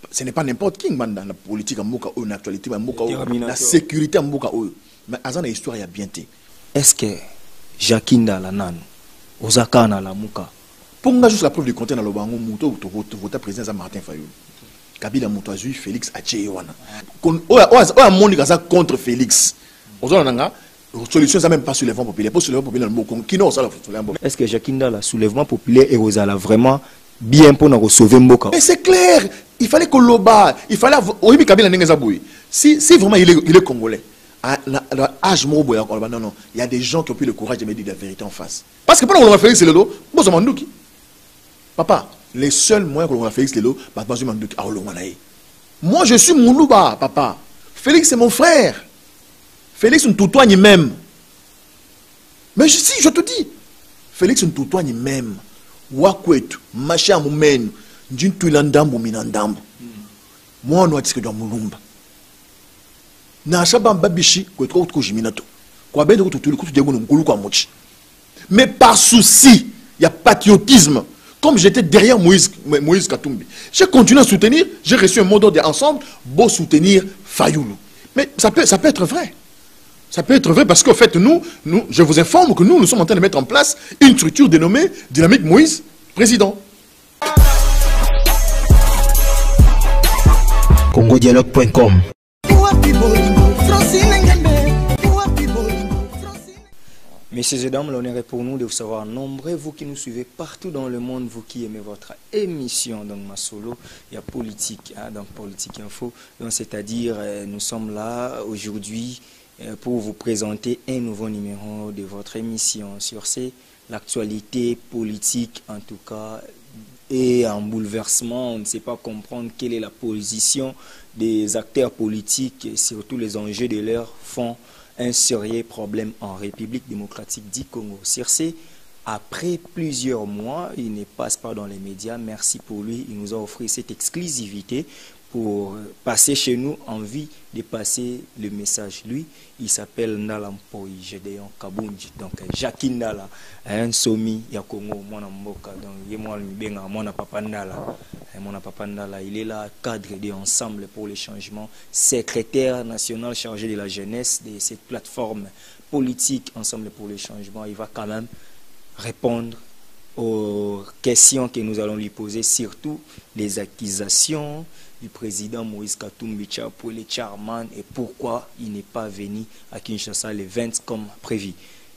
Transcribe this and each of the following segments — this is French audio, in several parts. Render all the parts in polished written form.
ce n'est pas n'importe qui dans la politique, en actualité, la sécurité, mais à une histoire, il y a bien été. Est-ce que Jakinda la nan, Ozakana la Mouka? Pour moi, juste la preuve du contenu dans le bango, Mouto, votre président Martin Fayulu. Kabila Moutoazui, Félix Achewana. On a montré contre Félix. Solution, ça même pas soulèvement populaire. Pas soulèvement populaire, qui n'a pas soulèvement. Est-ce que Jakinda la soulèvement populaire et Ozala vraiment bien pour nous sauver Mboka? Mais c'est clair, il fallait que l'Oba, il fallait. Si vraiment il est congolais, à l'âge non, il y a des gens qui ont pris le courage de me dire la vérité en face. Parce que pendant qu'on a Félix Lelo, papa, les seuls moyens qu'on a Félix Lelo, moi je suis Moulouba, papa. Félix c'est mon frère. Félix ne tutoie ni même. Mais si je te dis, Félix ne tutoie ni même. Wakwetu, Macha Moumène, Djintuilandambo Minandambo. Moi, on a dit que dans Moulumba. Mais par souci, il y a patriotisme. Comme j'étais derrière Moïse Katumbi, j'ai continué à soutenir, j'ai reçu un mot d'ordre ensemble, beau soutenir Fayoulou. Mais ça peut être vrai. Ça peut être vrai parce qu'en fait, nous, je vous informe que nous sommes en train de mettre en place une structure dénommée Dynamique Moïse Président. congodialogue.com. Messieurs et dames, l'honneur est pour nous de vous savoir nombreux, vous qui nous suivez partout dans le monde, vous qui aimez votre émission, donc ma solo, il y a politique, donc Politique Info, donc c'est-à-dire nous sommes là aujourd'hui pour vous présenter un nouveau numéro de votre émission sur l'actualité politique en tout cas et en bouleversement. On ne sait pas comprendre quelle est la position des acteurs politiques et surtout les enjeux de l'heure font un sérieux problème en République démocratique du Congo. Circé, après plusieurs mois, il ne passe pas dans les médias. Merci pour lui. Il nous a offert cette exclusivité pour passer chez nous, envie de passer le message. Lui, il s'appelle Nalampoy Gédéon Kabunji. Donc, Jackie Ndala, un somi ya Congo, mon mboka. Donc, il mon papa Ndala. Mon papa Ndala, il est là, cadre de Ensemble pour les changements, secrétaire national chargé de la jeunesse de cette plateforme politique Ensemble pour les changements. Il va quand même répondre aux questions que nous allons lui poser, surtout les accusations du président Moïse Katumbi pour les Charman et pourquoi il n'est pas venu à Kinshasa le 20 comme prévu.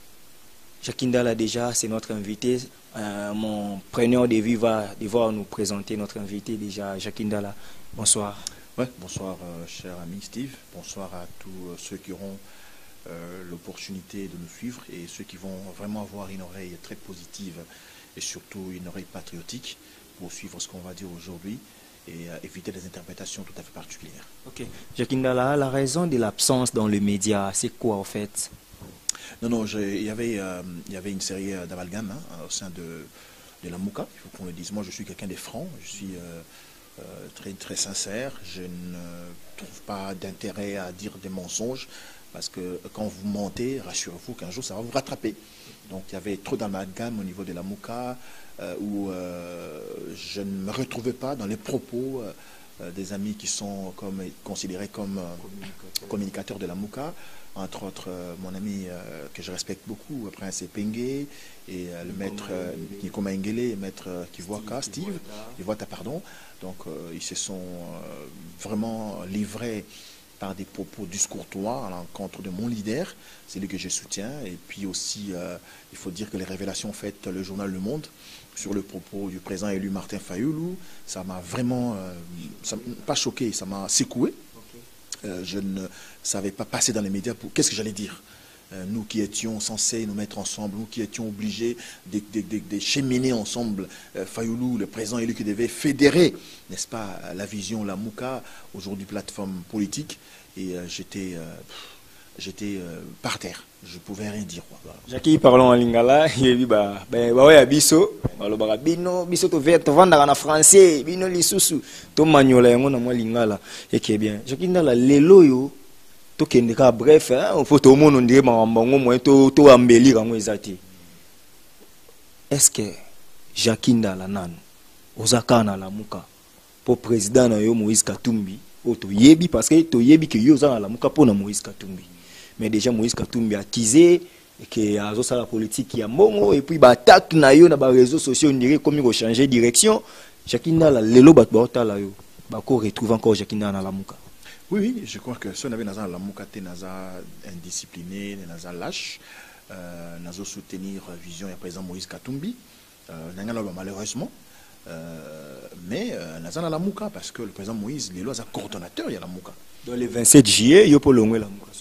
Jackie Ndala déjà, c'est notre invité. Mon preneur de vie va devoir nous présenter notre invité déjà. Jackie Ndala, bonsoir. Ouais, bonsoir cher ami Steve. Bonsoir à tous ceux qui auront l'opportunité de nous suivre et ceux qui vont vraiment avoir une oreille très positive et surtout une oreille patriotique pour suivre ce qu'on va dire aujourd'hui et éviter des interprétations tout à fait particulières. Ok. Jackie Ndala, la raison de l'absence dans les médias, c'est quoi en fait? Non, il y avait une série d'amalgames au sein de la Mouka, il faut qu'on le dise. Moi, je suis quelqu'un de franc, je suis très, très sincère, je ne trouve pas d'intérêt à dire des mensonges, parce que quand vous mentez, rassurez-vous qu'un jour, ça va vous rattraper. Donc, il y avait trop d'amalgames au niveau de la Mouka, où je ne me retrouvais pas dans les propos des amis qui sont considérés comme communicateurs de la Mouka. Entre autres, mon ami que je respecte beaucoup, Prince Pengue, et le maître Nikoma Ngele, et maître Kivuaka, Steve, Kivuata, pardon. Donc, ils se sont vraiment livrés par des propos discourtois à l'encontre de mon leader, c'est lui que je soutiens. Et puis aussi, il faut dire que les révélations faites le journal Le Monde sur le propos du président élu Martin Fayulu, ça m'a vraiment, pas choqué, ça m'a secoué. Je ne savais pas passer dans les médias pour... Qu'est-ce que j'allais dire? Nous qui étions censés nous mettre ensemble, nous qui étions obligés de cheminer ensemble, Fayulu, le président élu qui devait fédérer, n'est-ce pas, la vision, la Mouka, aujourd'hui plateforme politique, et j'étais par terre. Je ne pouvais rien dire. Jackie, parlons en lingala, il dit ouais biso, biso to vendre en français, bino lisusu, to manyola yango na moi lingala, et qui est bien. Jackie Ndala lelo yo to kendeka bref, on faut tout le monde dire bango moi to ambeli rango ezati. Est-ce que Jackie Ndala nan ozakana la Mouka pour président na yo Moïse Katumbi to yebi parce que to yebi que yo za na lamuka pour na Moïse Katumbi mais déjà Moïse Katumbi a teasé que azo sa la politique ya mbongo et puis ba attaque na yo na ba réseaux sociaux on dirait comme il changer direction Jakinda la lelo bat ba la yo ba ko retrouve encore Jakinda na lamuka. Oui, je crois que si on avait Naza Lamuka, Naza indiscipliné, Naza lâche, Naza soutenir vision et président Moïse Katumbi, malheureusement, mais Naza Lamuka parce que le président Moïse, les lois sont coordonnateurs, il y a Lamuka. Dans le 27 juillet, il y a pas longue Lamuka.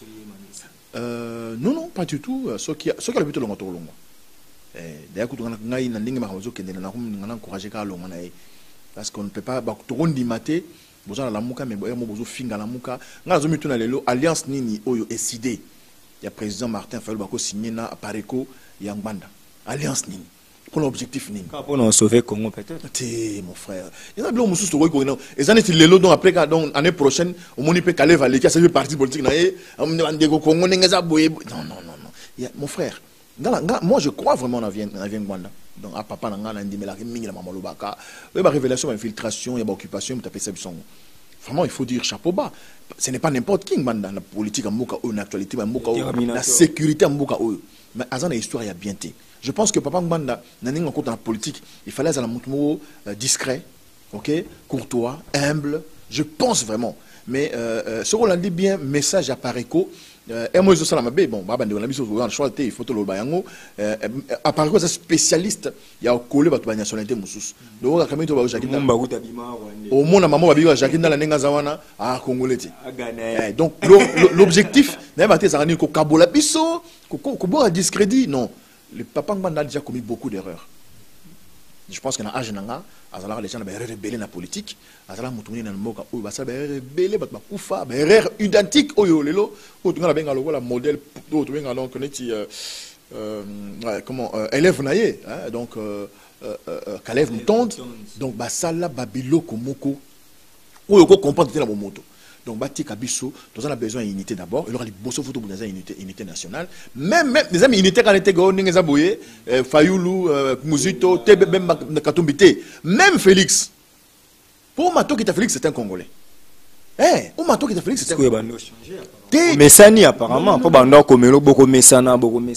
Non, pas du tout. Ce qui a le but de l'ongo. D'ailleurs, quand on a une ligne marmozo qui est encouragé à l'ongo, parce qu'on ne peut pas, tout le monde maté. Bozana la muka mais bozo finga la muka nga zo mituna lelo alliance nini oyo décidé ya président Martin Fayulu bako signé na Pareco ya Ngbanda alliance nini pour l'objectif nini pour nous sauver Congo peut-être té mon frère il y a blo musu to ko non et années lelo donc après donc année prochaine au moni peut caler valer qui ça fait parti politique na ndeko Congo ngeza boye non mon frère moi je crois vraiment en vient Ngbanda. Donc à papa nanga na ndimela mingi la maman lobaka oui ba révélation infiltration il y a occupation mais taper ça vraiment il faut dire chapeau bas ce n'est pas n'importe qui dans la politique en mboka ou en actualité en mboka la sécurité en mboka mais azana histoire il y a bien été je pense que papa Ngbanda nani en compte dans la politique il fallait à la mutmo discret OK courtois humble je pense vraiment mais ce qu'on a dit bien message à Pareco et moi je suis là bon baba ndeko na biso on choix il faut to lo bayango à Pareco c'est spécialiste il y a collé ba nationalité mususu donc quand même to ba Jakinda au monde maman ba biwa Jakinda la nenga zawana ah congolais donc l'objectif n'a pas été ça ko kabola biso ko boire discrédit non le papa Ngbanda a déjà commis beaucoup d'erreurs. Je pense que dans l'âge nanga azala les gens ba rebelle na politique azala mutumini na mboka oyo ba rebelle ba kufa ba erreur identique oyo lelo o tunga benga lokola modèle o tunga donc neti comment élève naye donc Kalev Mutonde donc ba sala babilo komoko oyo ko comprendre te na moto donc bati kabiso tous on a besoin d'unité d'abord il aura les bosso photo pour unité nationale même des amis unité quand était go ninga boye Fayulu Muzito Tebe même Katumbité même Félix pour Mato qui Félix c'est un Congolais pour Mato qui Félix c'est un Congolais Messani apparemment pour bando komelo beaucoup Messana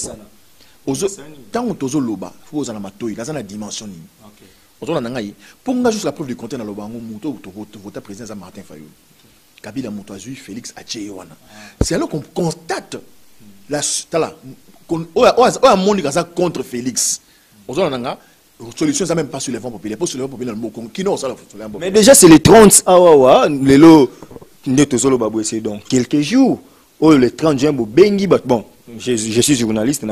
tant tozo loba faut za na matoi dans la dimension ni OK ngai pour nga juste la preuve du compte na loba ngomuto voter président Martin Fayulu Kabila Moutouazui, Félix Atchewana. C'est alors qu'on constate la contre Félix. La solution, ça même pas sur les vents populaires. Pas sur les vents populaires, mais déjà, c'est les 30 les lots donc quelques jours. Oh, les 30 juin, bon, je suis journaliste,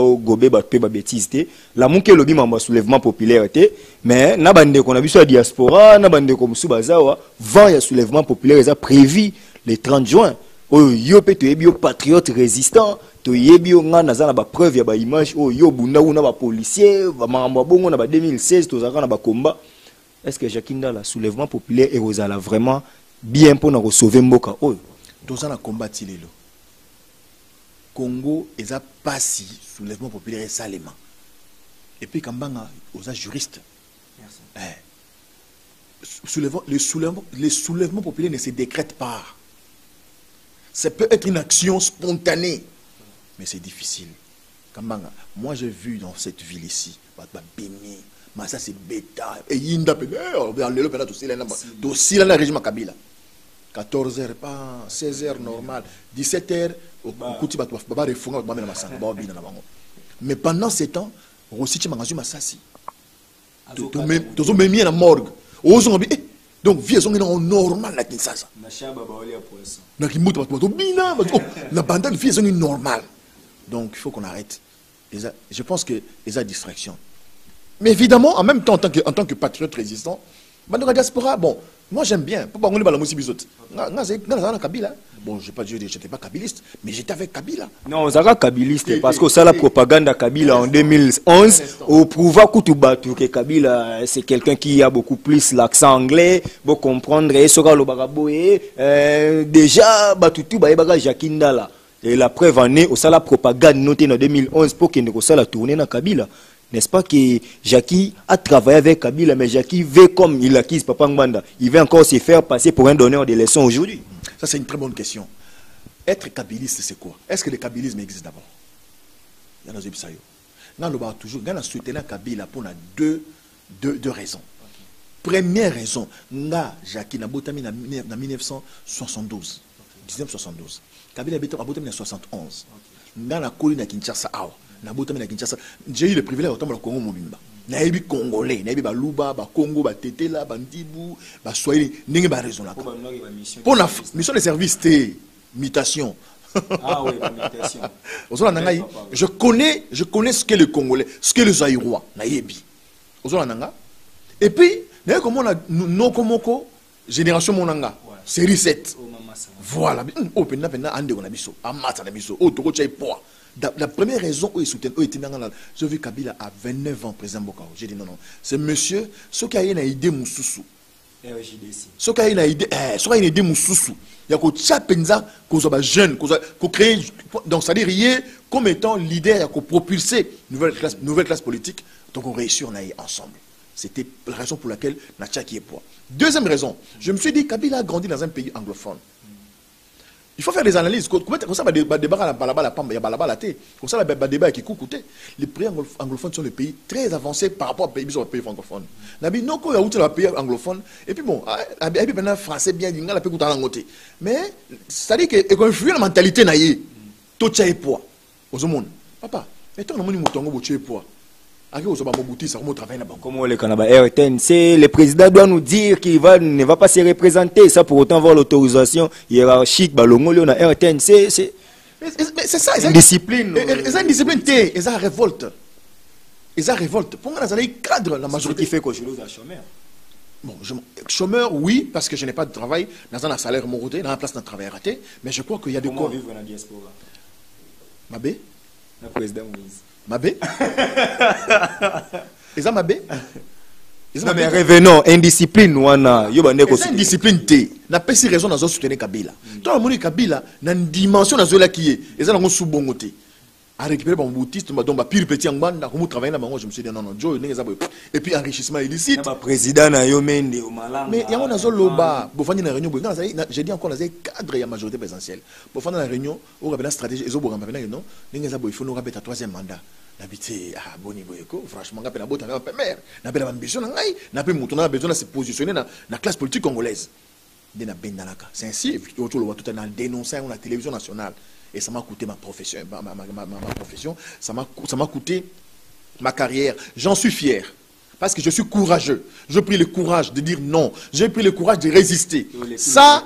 la mouke lobby m'a soulèvement populaire, mais na bande qu'on a vu sur la diaspora, na bande comme Subazawa, 20 soulèvement populaire, ils ont prévu le 30 juin. Oh, yo pe to yebi patriote résistant, to yebi nga naza na ba preuve ya ba image, oh yo bunda una ba policier, ba mamba bongo na ba 2016 to zaka na ba combat. Est-ce que Jakinda la soulèvement populaire et Rosala vraiment bien pour nous sauver mboka oh to za na combattre lelo. Congo est pas si soulèvement populaire et salement. Et puis Kambanga aux juristes. Les soulèvements populaires ne se décrètent pas. Ça peut être une action spontanée, mais c'est difficile. Kambanga, moi j'ai vu dans cette ville ici, Béni, Massa c'est Beta, et Yinda, aussi là, le régime Kabila. 14h, pas 16h normal, 17h, mais pendant ces temps, aussi tu m'as massassi. Tu as mis à la morgue. Donc, vie est normal là, Kinshasa. La bande vie est normale. Donc, il faut qu'on arrête. Je pense que les a distraction. Mais évidemment, en même temps, en tant que patriote résistant, la diaspora, bon, moi j'aime bien. Pourquoi on est la musique bisote? Bon, je n'étais pas kabiliste, mais j'étais avec Kabila. Non, on est kabiliste parce que ça la propagande à Kabila en 2011, au pouvoir que Kabila c'est quelqu'un qui a beaucoup plus l'accent anglais, pour comprendre et sera le baraboé déjà batutu baïbaga Jakinda là. Et la preuve en est au la propagande notée en 2011 pour qu'il ne soit la tournée dans Kabila. N'est-ce pas que Jackie a travaillé avec Kabila, mais Jackie veut, comme il acquise Papa Ngbanda, il veut encore se faire passer pour un donneur de leçons aujourd'hui? Ça, c'est une très bonne question. Être kabiliste, c'est quoi? Est-ce que le kabilisme existe d'abord? Il y en a toujours. Il y a soutenu Kabila pour deux raisons. Première raison, Jackie n'a pas en 1972. 1972. Kabila a été en 1971. Dans la colline à Kinshasa, j'ai eu le privilège de le Congo Mobimba. Naïbi Congolais, Naïbi Baluba, Congo, Tetela, Bandibou, Swahili, n'est pas raison là. Pour la mission de service, c'était mutation. Ah oui, mutation. Je connais ce qu'est le Congolais, ce qu'est le Zaïrois, Naïbi. Et puis, comment on a nos Komoko, génération Monanga, série 7. Voilà. La première raison où il soutient, j'ai vu Kabila à 29 ans, président Bokao. J'ai dit non. C'est monsieur, ce qui a une idée Moussoussou. Ce qui a une idée, Moussoussou. Il y a que Tchapenza, qu'on soit jeune, qu'on crée, donc ça veut dire comme étant leader, il y a qu'on propulser nouvelle classe politique, donc on réussit, on aille ensemble. C'était la raison pour laquelle Natcha qui est poids. Deuxième raison, je me suis dit, Kabila a grandi dans un pays anglophone. Il faut faire des analyses. Comme ça, il y a comme ça, le débat qui coûte. Les pays anglophones sont des pays très avancés par rapport aux pays francophones. Il y a des pays anglophones. Et puis bon, il y a des français bien, il y a des pays qui mais ça dit qu'il y a une mentalité. Tout est poids. Papa, mettons le monde qui est poids. Comment le Canada RTNC, le président doit nous dire qu'il ne va pas se représenter, ça pour autant avoir l'autorisation hiérarchique, balongolio na RTNC, c'est ça, une discipline. C'est une discipline, c'est une révolte. C'est une révolte. Pour moi, c'est cadre la majorité qui fait que je suis chômeur. Bon, chômeur, oui, parce que je n'ai pas de travail, dans un salaire moroté, dans la place d'un travail raté, mais je crois qu'il y a de quoi. Comment vivre dans la diaspora? Mabé? Le président Moïse. Mabé? Et ça Mabé? Non mais revenons, indiscipline wana. C'est une discipline T. N'a pas si raison dans soutenir Kabila. Toi le Kabila n'a une dimension dans la qui est. Et ça n'a pas sous bon côté. À récupérer mon boutiste, donc pire petit en bande, comme travailler là, je me suis dit non Joe, et puis enrichissement illicite. Président na yo mende au malanga. Mais il y a un loba. Pour faire une réunion, j'ai dit encore dans cadre la majorité présidentielle. Pour faire une réunion, on a une stratégie. Ils ont besoin non. Il faut nous rappeler à troisième mandat. N'habiter à Boni Boyeko, franchement, on a besoin de mère. On a besoin de se positionner dans la classe politique congolaise. C'est ainsi, tout le monde dénoncé à la télévision nationale. Et ça m'a coûté ma profession, ça m'a coûté ma carrière. J'en suis fier. Parce que je suis courageux. J'ai pris le courage de dire non. J'ai pris le courage de résister. Ça.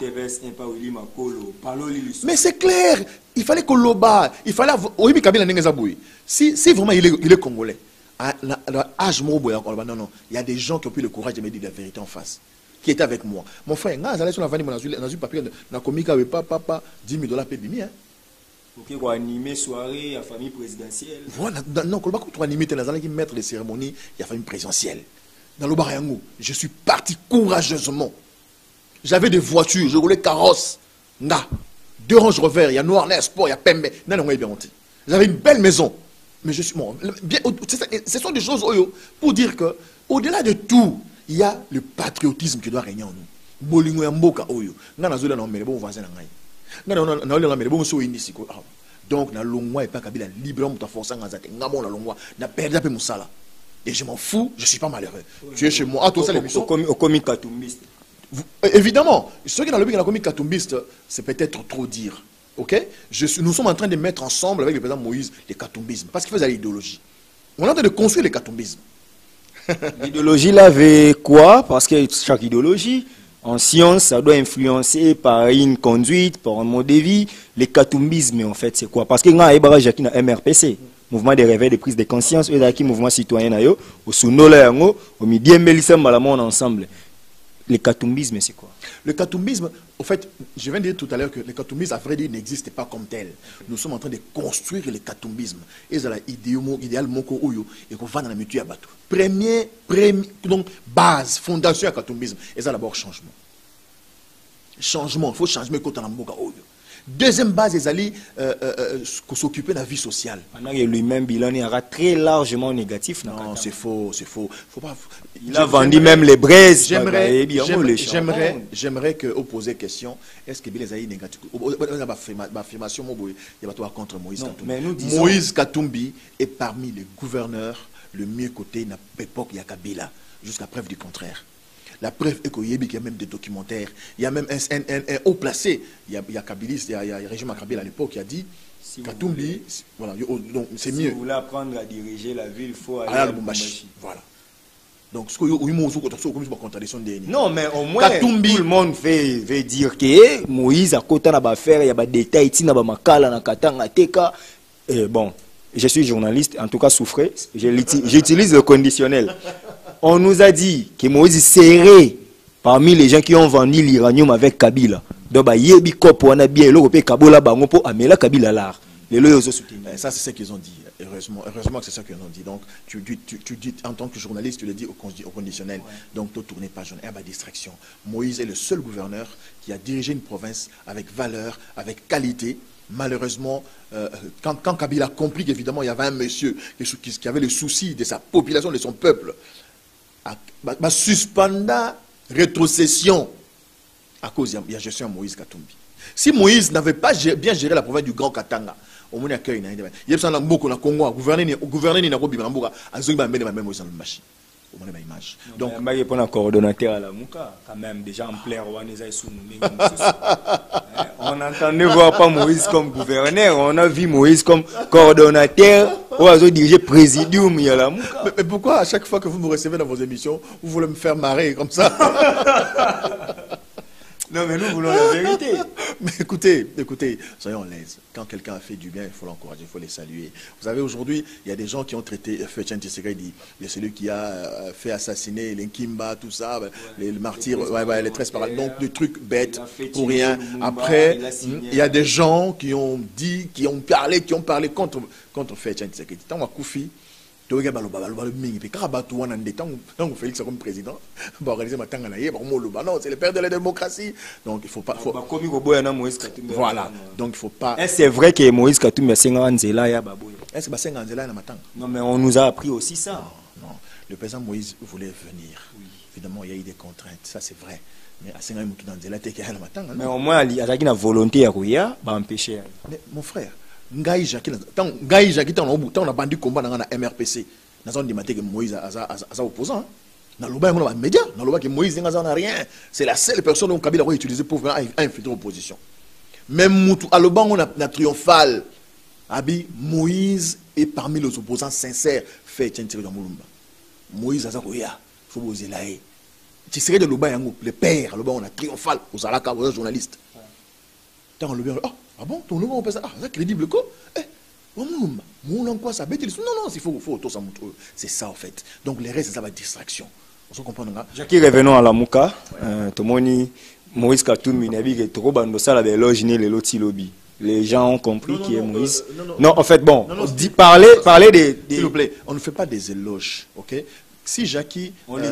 Mais c'est clair. Il fallait qu'on l'oba. Il fallait. Si vraiment il est congolais, non, il y a des gens qui ont pris le courage de me dire la vérité en face. Qui étaient avec moi. Mon frère, dans un papier, dans le papa, 10 000 $, pédémie. Pour animer soirée à famille présidentielle. Voilà, non, quand on animer dans les maîtres de cérémonie, il y a famille présidentielle. Dans le Barayango, je suis parti courageusement. J'avais des voitures, je roulais carrosse. Deux Range Rover, il y a Noir, Sport, il y a Pembe. J'avais une belle maison. Mais je suis bon. Ce sont des choses pour dire que, au-delà de tout, il y a le patriotisme qui doit régner en nous. Bolingo ya mboka oyo. Nga nazola na mbele bon voisin na ngai. Donc, na longwa et pas Kabila librement ta force en azate. Ngamo na longwa na perdu peu musala. Et je m'en fous, je suis pas malheureux. Tu es chez moi. Ah, toi ça l'émission. Au comique katumbiste. Évidemment, ceux qui dans le but de la comique katumbiste, c'est peut-être trop dire. OK? Nous sommes en train de mettre ensemble avec le président Moïse les katumbismes parce qu'il faisait l'idéologie. On est en train de construire les katumbismes. L'idéologie là veut quoi? Parce que chaque idéologie en science, ça doit influencer par une conduite, par un mode de vie. Le katumbisme, en fait, c'est quoi? Parce que nga ebara jaki na MRPC, mouvement de réveil de prise de conscience, et qui mouvement citoyen na yo, au sunola yango, au midi melisa malamon ensemble. Le katumbisme, c'est quoi? Le katumbisme, en fait, je viens de dire tout à l'heure que le katumbisme, à vrai dire, n'existe pas comme tel. Nous sommes en train de construire le katumbisme. Et c'est l'idéal moko oyo, et qu'on va dans la mutuelle à bateau. Premier, donc, base, fondation à katumbisme. Et ça d'abord changement. Changement, il faut changer mais quand on a mboka oyo. Deuxième base, ils allaient s'occuper de la vie sociale. Pendant que lui-même, bilan aura très largement négatif. Non, c'est faux, c'est faux. Faut pas... Il a vendu même les braises. J'aimerais que poser question, est-ce que les aïe négatif? L'affirmation, il y a pas contre Moïse Katumbi. Moïse Katumbi est parmi les gouverneurs le mieux coté dans l'époque de Kabila, jusqu'à preuve du contraire. La preuve est qu'il y a même des documentaires. Il y a même un haut placé. Il y a Kabilis, il y a le régime Kabila à l'époque qui a dit si Katumbi, voilà, donc c'est mieux. Si vous voulez apprendre à diriger la ville, il faut aller à Lubumbashi. Voilà. Donc, ce que non, mais au moins, Katumbi, tout le monde veut dire que Moïse a côté na faire, il y a des détails, il y a des makala, na katanga, teka. Et bon, je suis journaliste, en tout cas souffrez, j'utilise le conditionnel. On nous a dit que Moïse serait parmi les gens qui ont vendu l'uranium avec Kabila. Donc, il y a des copes, on a bien l'Europe, Kabola, Bangopo, Amela, Kabila, l'art. Ça, c'est ce qu'ils ont dit. Heureusement que c'est ça qu'ils ont dit. Donc, tu dis, en tant que journaliste, tu le dis au conditionnel. Ouais. Donc, tu tournes pas jaune. Distraction. Moïse est le seul gouverneur qui a dirigé une province avec valeur, avec qualité. Malheureusement, quand Kabila a compris qu'évidemment, il y avait un monsieur qui avait le souci de sa population, de son peuple, a suspendu rétrocession à cause de la gestion de Moïse Katumbi. Si Moïse n'avait pas bien géré la province du Grand Katanga, au moins accueil il y a besoin beaucoup na Congo gouverner ni Nairobi Bambuka azoba mbele même Moïse dans le machine. Au moins image. Donc il y a un coordonnateur à la Mouka quand même déjà en plein Rwanda sous on n'entendait voir pas Moïse comme gouverneur, on a vu Moïse comme coordonnateur ou à diriger présidium il y a la Mouka. Mais pourquoi à chaque fois que vous me recevez dans vos émissions, vous voulez me faire marrer comme ça? Non, mais nous voulons la vérité. Mais écoutez, soyons l'aise. Quand quelqu'un a fait du bien, il faut l'encourager, il faut les saluer. Vous savez, aujourd'hui, il y a des gens qui ont traité Fétien Tshisekedi. Il y a celui qui a fait assassiner les Nkimba, tout ça, les martyrs, les 13 parades. Donc, des trucs bêtes, pour rien. Après, il y a des gens qui ont dit, qui ont parlé contre Fétien Tshisekedi. Tant à Koufi, Félix comme président, c'est le père de la démocratie. Donc il faut pas. Voilà. Donc il faut pas. C'est vrai que Moïse Katumbi a 50 Nzela ya baboy. Est-ce que 50 Nzela na matanga? Non, mais on nous a appris aussi ça. Non. Le président Moïse voulait venir. Oui. Évidemment, il y a eu des contraintes, ça c'est vrai. Mais à 50 Nzela te na matanga. Mais au moins il y a une volonté à Rouya, ba empêcher. Mais mon frère, Ngai Jackie, on a bandu combat dans la MRPC. Nous avons dit que Moïse est opposant. Dans le bas, on a des médias. Dans le bas, Moïse n'a rien. C'est la seule personne dont Kabila a utilisé pour infiltrer l'opposition. Même Moutou, à le bas, on a triomphal. Abi, Moïse est parmi les opposants sincères. Fait Tchentiri dans Moulumba. Moïse a dit, il faut vous élayer. Tu serais de l'Oba, le père, le bas, on a triomphal aux Alaka, aux journalistes. Tant le bas, ah bon, ton nom on peut ça, c'est crédible quoi? Quoi ça bête? Non, il faut auto ça montre. C'est ça en fait. Donc les restes, ça va être distraction. On comprend. Jackie, revenons à la Mouka. Tomoni Moïse Katumbi n'a dit que trop bando ça la déloge ni les lotis lobby. Les gens ont compris qui est Moïse. Non, en fait, bon, parler des. S'il vous plaît, on ne fait pas des éloges, ok? Si Jackie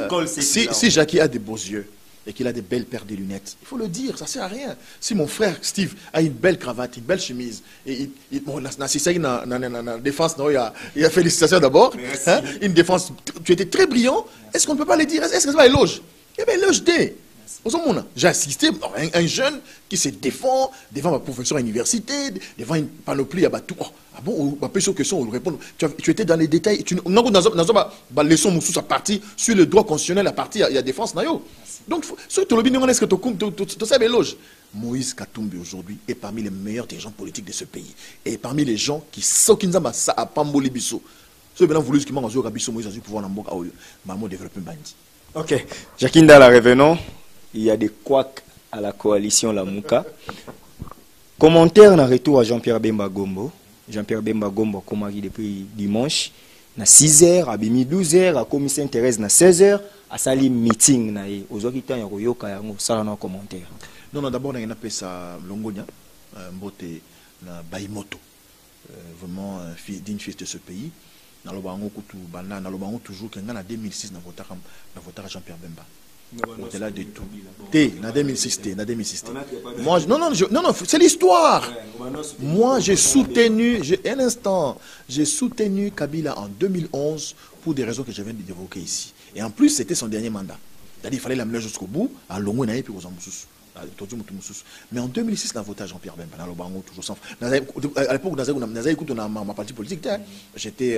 a des beaux yeux et qu'il a des belles paires de lunettes, il faut le dire, ça ne sert à rien. Si mon frère Steve a une belle cravate, une belle chemise, et bon, la défense, non, il y a félicitations d'abord, hein, une défense, tu étais très brillant, est-ce qu'on ne peut pas le dire? Est-ce que c'est pas éloge? Eh bien, éloge des. J'ai assisté à un jeune qui se défend devant ma professeur à l'université, devant une panoplie à tout. Ah bon, on peut sur question, on répond. Tu étais dans les détails. Dans la leçon, ça partie sur le droit constitutionnel, la partie, il y a défense. Donc, sur le bien, est-ce que tu sais l'éloge? Moïse Katumbi aujourd'hui est parmi les meilleurs dirigeants politiques de ce pays. Et parmi les gens qui sont à Pamboli Bisso. Ceux qui ont voulu qu'ils m'ont dit Moïse a dû pouvoir développer un bandit. Ok. Jacqueline Dalla, revenons. Il y a des couacs à la coalition La Mouka. Commentaire en retour à Jean-Pierre Bemba Gombo. Jean-Pierre Bemba Gombo, comme il depuis dimanche, à 6h, à 12h, à commission Thérèse, à 16h, à Sali meeting. Aujourd'hui, il y a un commentaire. Non, d'abord, il y a un peu ça, Longonia, Mbote, Baïmoto, vraiment digne fils de ce pays. Dans le banc, toujours, en 2006, dans Jean-Pierre Bemba. Au-delà de tout. Na 2006, Moi, non, c'est l'histoire. Moi, j'ai soutenu, un instant, j'ai soutenu Kabila en 2011 pour des raisons que je viens d'évoquer ici. Et en plus, c'était son dernier mandat. C'est-à-dire qu'il fallait l'amener jusqu'au bout, à Longo et puis aux Amboussous. Mais en 2006, on a voté à Jean-Pierre Bemba, dans le Bango, toujours sans. À l'époque, on a ma partie politique, j'étais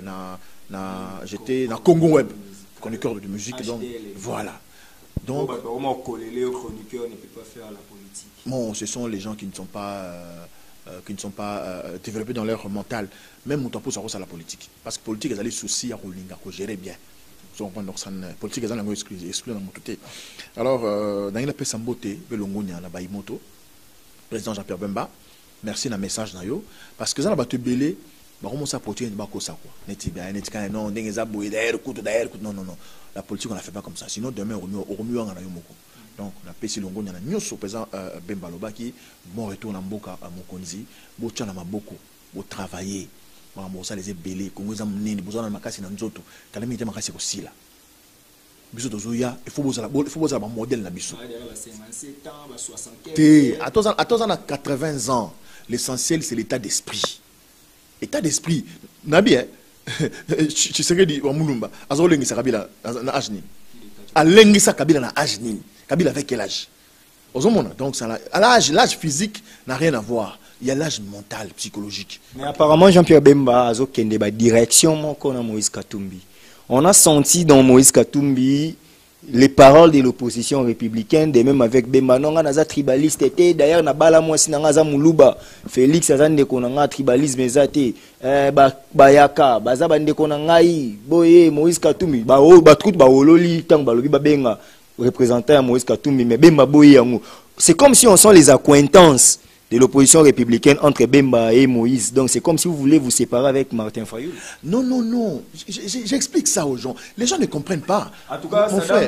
dans Congo Web, chroniqueur de musique, donc voilà. Donc, chroniqueur ne peut pas faire la politique. Bon, ce sont les gens qui ne sont pas, développés dans leur mental. Même mon temps pour ça à la politique. Parce que la politique, ils ont les soucis à gérer bien. Politique, ils ont exclu dans mon côté. Alors, dans une paix Samboté, Belongonia, la Baïmoto, président Jean-Pierre Bemba, merci d'un message. Parce que ça, la batte belé, comment ça politique n'est pas comme ça, quoi. Non, non. La politique, on ne la fait pas comme ça. Sinon, demain, on remue en Anayomoko. Donc, on a payé Longo, il y a un président Bemba Lobaki, bon retour en Mboka à Mokonzi, bon tchan à Maboko, bon travailler, bon ça les ébélés, comme vous avez besoin de makasi dans Nzoto, quand même il y a makasi aussi là. Biso tozoya, il faut un modèle na biso. 57 ans, 75 ans. Attends, à 80 ans, l'essentiel c'est l'état d'esprit. État d'esprit, Nabi, tu sais que dit Wamulumba, Azolengi sa Kabila na Ajni. Alengi sa Kabila na Ajni. Kabila avec quel âge? Donc l'âge physique n'a rien à voir. Il y a l'âge mental, psychologique. Mais apparemment Jean-Pierre Bemba a kende ba direction mon kona Moïse Katumbi. On a senti dans Moïse Katumbi les paroles de l'opposition républicaine, de même avec Bemba. Non, on a tribaliste été d'ailleurs na bala moi sinanga muluba. Félix azande konanga tribalisme zate. Bayaka, baza bande konanga boye Moïse Katumbi. Ba truc ba ololi tang ba lobi ba benga représentant Moïse Katumbi mais Bemba boye yango. C'est comme si on sent les accointances de l'opposition républicaine entre Bemba et Moïse. Donc c'est comme si vous voulez vous séparer avec Martin Fayoul. Non. J'explique ça aux gens. Les gens ne comprennent pas. En tout cas, mon frère,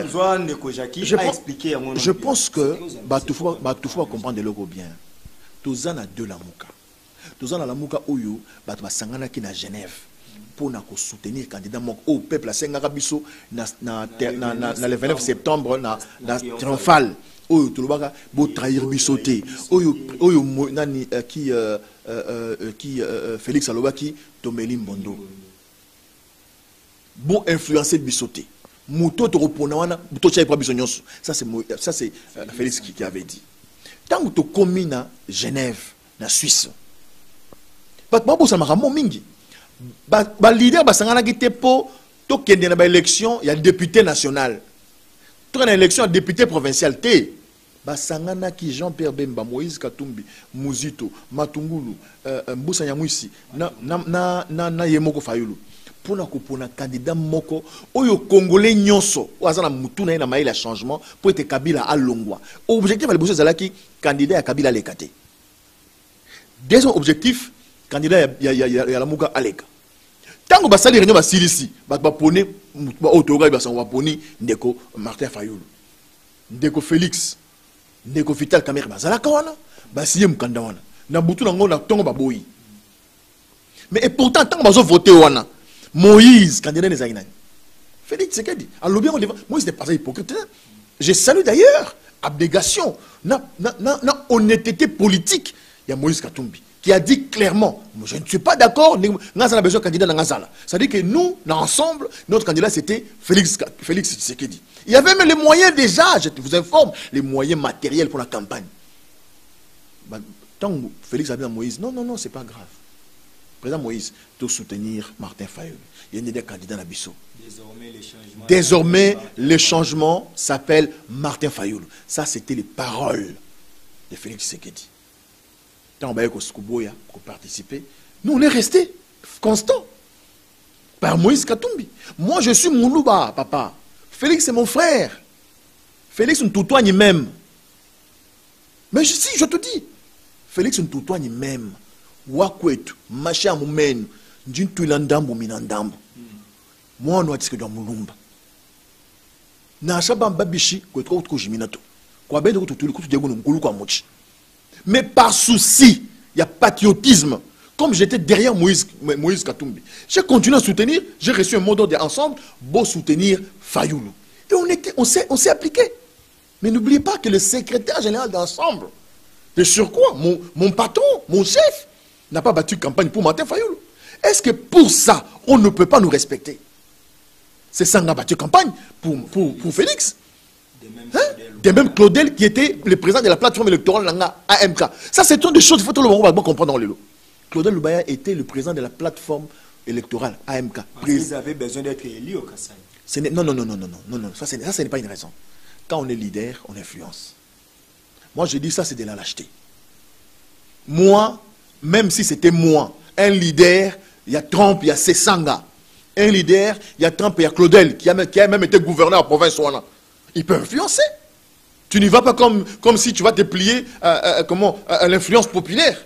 je pense que tu faut comprendre de l'eau bien. Tous en a deux la mouka. Tous en a la mouka oyo, tu sangana qui na Genève pour soutenir le candidat au peuple à Sengarabiso le 29 septembre na triomphal. Oyo tolobaka bo trahir bisoté oyo nani qui Félix Alobaki Tomeli Mbondo bon influencer bisoté moto to repona wana to chai pa bisonyonso ça c'est Félix qui avait dit tant que commis na Genève na Suisse ba bosa makamo mingi ba leader basangana ki te po to kende na ba élection il y a député national to na élection à député provincial té basangana ki Jean-Pierre Bemba, Moïse Katumbi, Muzito, Matungulu, Mboussa Nyamwisi, na Yemoko Fayulu. Pour un candidat moko, oyo Congolais nyonso, oazana mutuna na maïla changement pour être Kabila à Longwa. Objectif à l'ébouche zalaki candidat à Kabila lekate. Deuxième objectif, candidat à la Mouka Aleka. Tant que basali réunion basilisi, ba pone ba otoga ba sanwa poni ndeko Martin Fayoulu. Ndeko Félix Ndeko Vital Kamerhe bazalaka wana basiye mukanda wana na butu nango na tongo baboyi mais et pourtant tant bazo voter wana Moïse candidat des Aïnani Félix Tshisekedi alors bien Moïse n'est pas hypocrite. Je salue d'ailleurs abnégation na honnêteté politique. Il y a Moïse Katumbi qui a dit clairement je ne suis pas d'accord ngazala besoin candidat na ngazala. Ça dit que nous ensemble notre candidat c'était Félix Tshisekedi. Il y avait même les moyens déjà, je vous informe, les moyens matériels pour la campagne. Tant que Félix a dit à Moïse, non, c'est pas grave. Président Moïse, tout soutenir Martin Fayoul. Il y a des candidats à Bissau. Désormais, le changement s'appelle Martin Fayoul. Ça, c'était les paroles de Félix Tshisekedi. Tant qu'on a pour participer, nous, on est restés constants. Par Moïse Katumbi. Moi, je suis Moulouba, papa. Félix, c'est mon frère. Félix, ne tutoie même. Mais si, je te dis. Félix, ne tutoie même. Wakwetu, macha moumen, d'une landambo minandambo. Moi, on a dit que dans Moulumba. Na shabam babishi, quoi trop de kojiminato. Quoi ben de tout le coup de Goulou quoi mochi. Mais par souci, il y a patriotisme. Comme j'étais derrière Moïse Katumbi, j'ai continué à soutenir, j'ai reçu un mot d'ordre ensemble, pour soutenir Fayoulou. Et on s'est appliqué. Mais n'oubliez pas que le secrétaire général d'ensemble, de surcroît, mon patron, mon chef, n'a pas battu campagne pour Martin Fayoulou. Est-ce que pour ça, on ne peut pas nous respecter? C'est ça qu'on a battu campagne pour Félix. Des mêmes Claudel qui était le président de la plateforme électorale AMK. Ça, c'est une des choses qu'il faut tout le monde comprendre dans les lots. Claudel Loubaya était le président de la plateforme électorale AMK. Ils avaient besoin d'être élus au Kassai. Non. Ça, ce n'est pas une raison. Quand on est leader, on influence. Moi, je dis ça, c'est de la lâcheté. Moi, même si c'était moi, un leader, il y a Trump, il y a Sessanga. Un leader, il y a Trump, il y a Claudel, qui a même été gouverneur à la province. Il peut influencer. Tu n'y vas pas comme si tu vas te plier à l'influence populaire.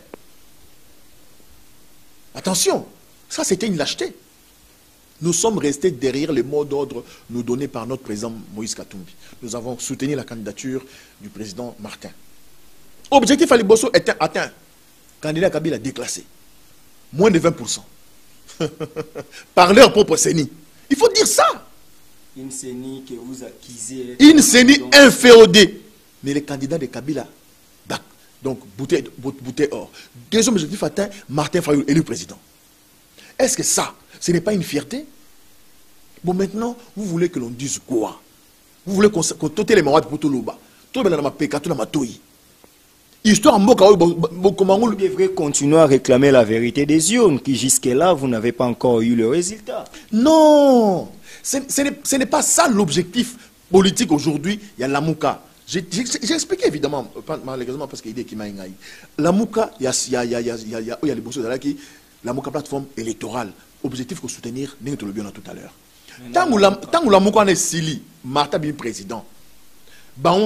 Attention, ça c'était une lâcheté. Nous sommes restés derrière les mots d'ordre nous donnés par notre président Moïse Katumbi. Nous avons soutenu la candidature du président Martin. Objectif Ali Bosso est atteint. Candidat Kabila déclassé. Moins de 20%. Par leur propre CENI. Il faut dire ça. Une CENI que vous accusez. Une CENI inféodée. Mais les candidats de Kabila, donc bouteille or. Deuxième objectif atteint, Martin Fayoulou élu président. Est-ce que ça, ce n'est pas une fierté? Bon, maintenant, vous voulez que l'on dise quoi? Vous voulez qu'on tote les marois pour tout le bas. Tout le monde a pécat, tout le monde a toyi. Histoire en vous devrez continuer à réclamer la vérité des urnes, qui jusque-là, vous n'avez pas encore eu le résultat. Non, ce n'est pas ça l'objectif politique aujourd'hui. Il y a l'Amouka. J'ai expliqué évidemment, malheureusement parce qu'il y a qui m'a engaillé. L'Amouka, il y a les bourses de l'Amouka plateforme électorale. Objectif que soutenir, nous le bien tout à l'heure. Tant que l'Amouka est Sili, Martin bien président. Martin,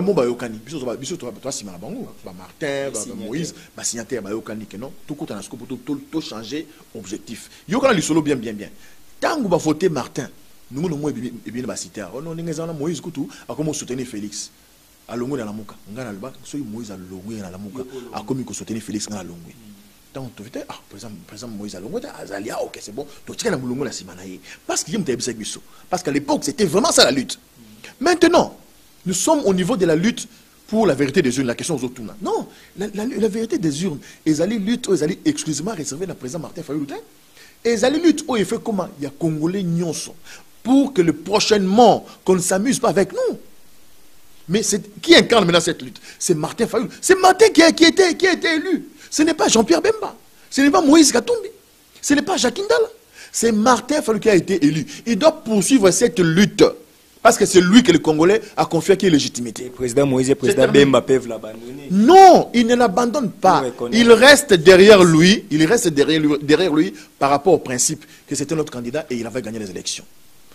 Moïse, signataire, tout compte pour changer objectif. Il y a le solo bien. Tant que vous votez Martin, nous avons bien cité. Moïse Koutou a commencé à soutenir Félix. À l'ongou dans la mouka. Moïse a l'ongou dans la mouka. A commis à soutenir Félix dans la l'ongou. Donc, tu fais, par exemple, Moïse a l'ongou. Azalia, ok, c'est bon. Donc, tu as l'ongou la simanaïe. Parce qu'il y a un parce qu'à l'époque, c'était vraiment ça la lutte. Maintenant, nous sommes au niveau de la lutte pour la vérité des urnes. La question aux autres. Non, la vérité des urnes, ils allaient lutte, ils allaient exclusivement réserver la président Martin Fayoulou. Et ils allaient lutte, il fait comment? Il y a Congolais nyonso. Pour que le prochainement, qu'on ne s'amuse pas avec nous. Mais qui incarne maintenant cette lutte? C'est Martin Fayoulou. C'est Martin qui a été élu. Ce n'est pas Jean-Pierre Bemba. Ce n'est pas Moïse Katumbi. Ce n'est pas Jacques Ndala. C'est Martin Fayoulou qui a été élu. Il doit poursuivre cette lutte. Parce que c'est lui que le Congolais a confié qui est légitimité. Le président Moïse et le président Bemba peuvent l'abandonner. Non, il ne l'abandonne pas. Il reste derrière lui. Il reste derrière lui par rapport au principe que c'était notre candidat et il avait gagné les élections.